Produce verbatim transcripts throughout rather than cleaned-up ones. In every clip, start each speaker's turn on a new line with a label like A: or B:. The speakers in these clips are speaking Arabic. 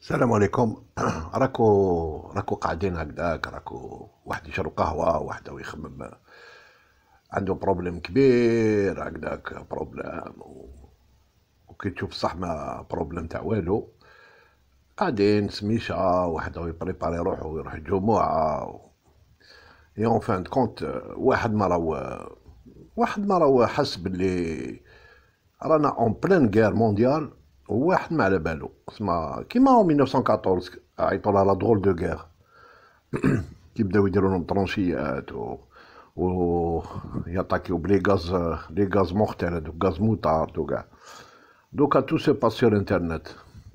A: السلام عليكم. راكو راكو قاعدين هكذاك، راكو واحد يشرب قهوة، واحد هو يخمم عنده بروبليم كبير هكذاك، بروبليم و... وكي تشوف صح ما بروبليم تاع والو. قاعدين سميشة، واحد هو يبريباري روحو ويروح الجمعة و... اي اون فان كونت واحد ما راهو واحد ما راهو حس باللي رانا اون بلان غير مونديال، وواحد ما على بالو. اسمها كيما ألف وتسعمية وأربعطاش عيطوا لها لا درول دو غير، كي بداو يديروا لهم طرونشيات و و ياتاكيو بلي غاز، لي غاز مورتيل هذوك، غاز موتارد وكاع. دوكا تو سو باس سور انترنت،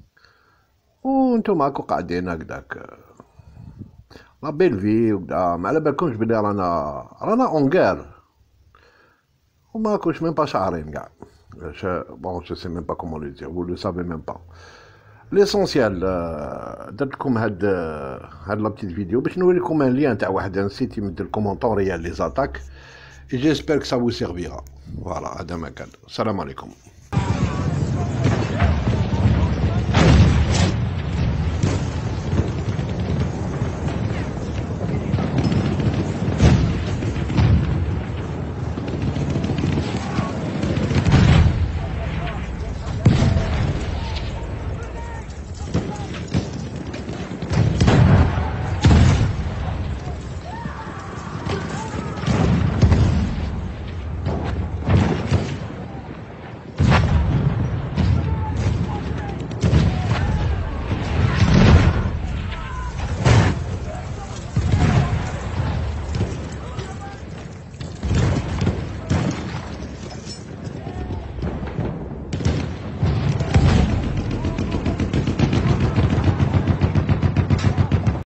A: وانتم هاكو قاعدين هكداك لا بيل في وكدا، ما على بالكمش بلي رانا رانا اون غير، وما كنتش ميم با شعرين كاع. بون جو سي ميم با كومون لو دير، vous le savez même pas. ليسونسيال درت لكم هاد هاد لا بتيت فيديو باش نوريكم ان ليان تاع واحد ان سيت يمد لكم اون طون ريال لي زاتاك، اي جيسبر كو سا vous servira. فوالا هذا ما كان. السلام عليكم.